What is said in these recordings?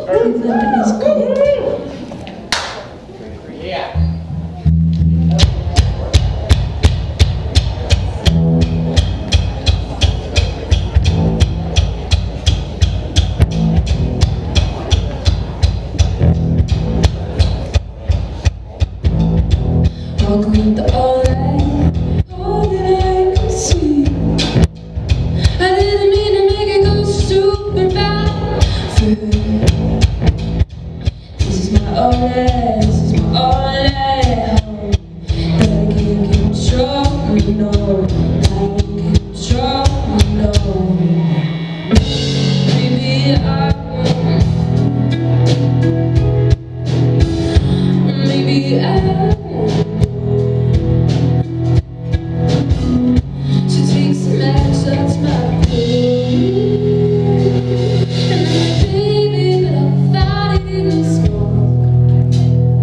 Cleveland is Qiet. Walking with the all that I could see. I didn't mean to make it go super fast. This is my all that, this is my all that home. That I can't control, no. I can't control, no. Maybe I she takes a match, that's my food. And I'm baby, but I thought it didn't smoke.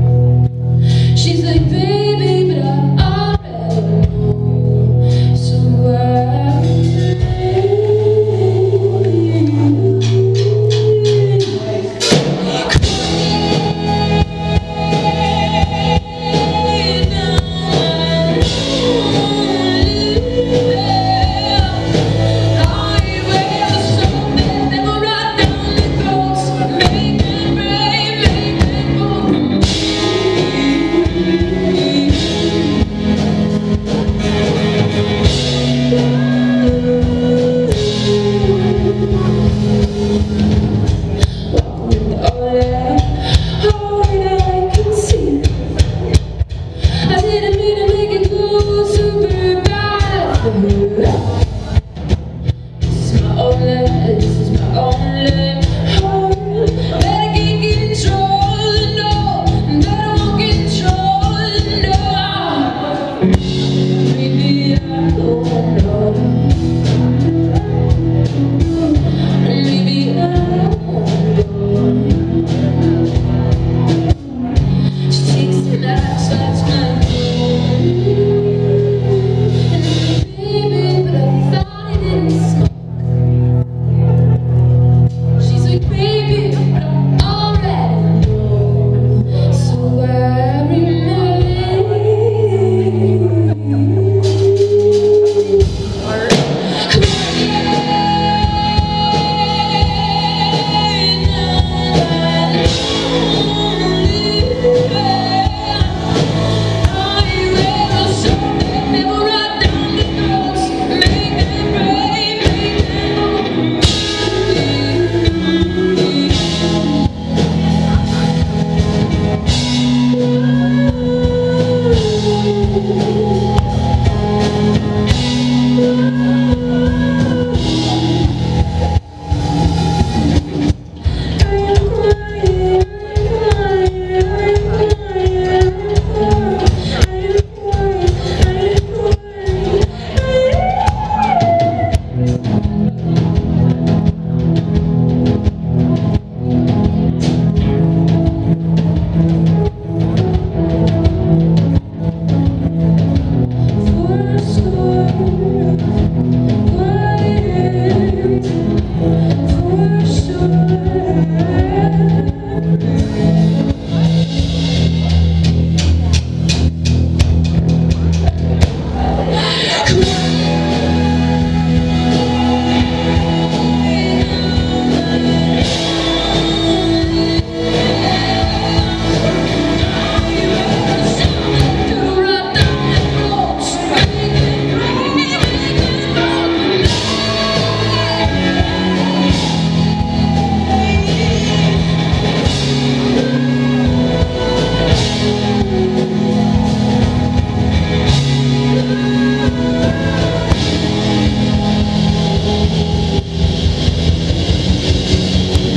She's like, baby, but I already know. So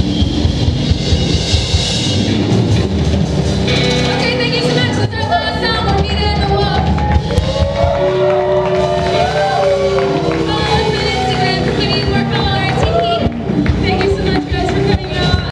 Okay, thank you so much.